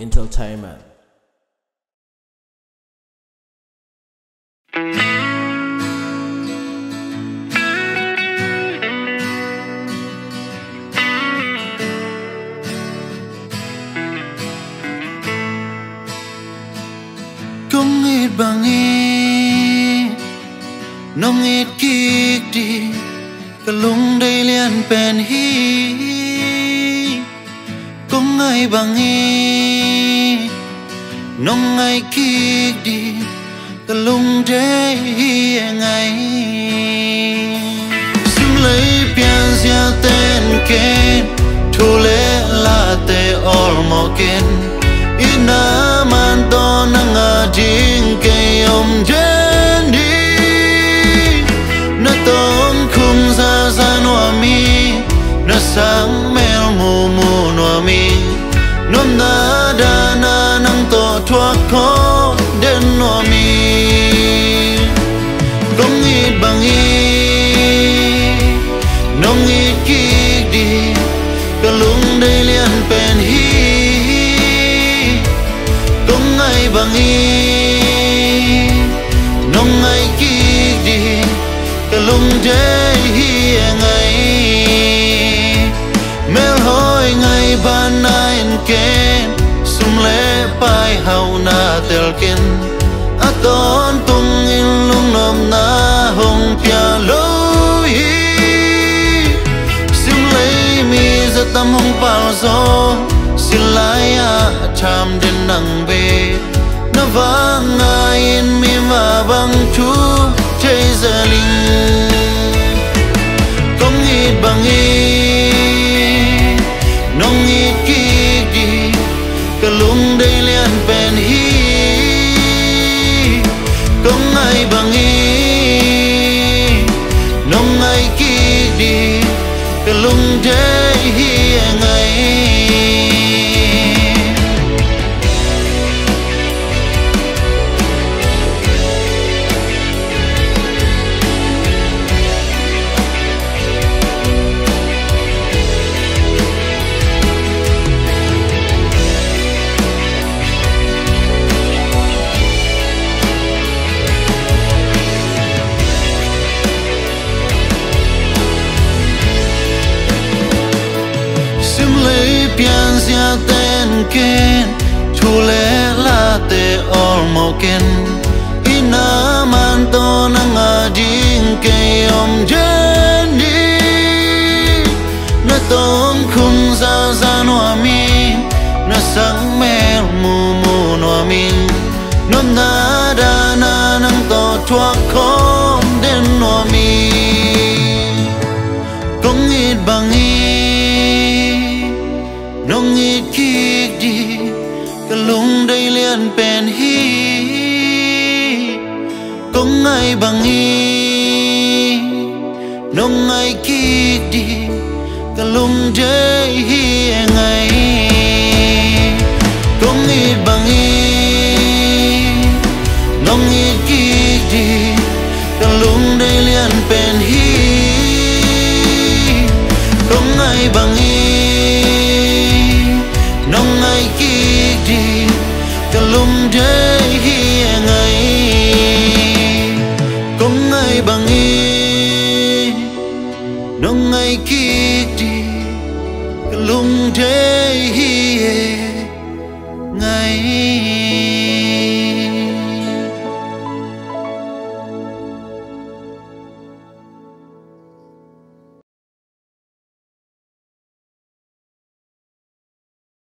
Entertainment. Không ít bằng ít nông ít kik đi cả lung đây liền bền hi không ai bằng ít nông ai kik đi cả lung đây ngày xung lấy biển gia tên kén thu lệ là tê all mò kén ina man to nanga jing ke om jendi na ton khum sa sa no mi na sang mel mu mu no mi nom na da na nang to thua ko den no mi gong ít bằng ít nong ít kik đi cả lung đây liền pen hi ai bằng ý nông ai kik đi cả lung thế hi ngày mel hoi ngày ban nain ken sum le pai hau na tel ken aton tung in lung nom na hong pia lo hi sum le mi za tam hong pal zo silaya cham den nang be na vang in mi ma bang chu chei za ling không ít bằng ít nong ít kik đi cả lung đây liền pen hi không ai bằng ít nong ai kik đi cả lung đây hi ngày pian sia ten ken thu le la te all mo ken ina man to nanga ding ke om jendi na ton khum sa sa no mi na sang mel mu mu no mi nom na da na nang to thua khom den no mi không ít bằng nong ít kik đi cả lung đây liền pen hi không ai bằng ý nong ai kik đi cả lung đây hi ngày không ít bằng ý nong ít kik đi cả lung đây liền pen hi không ai bằng ý nong ai kik đi cả lung đây hi ngày không ai bằng ý nong ai kik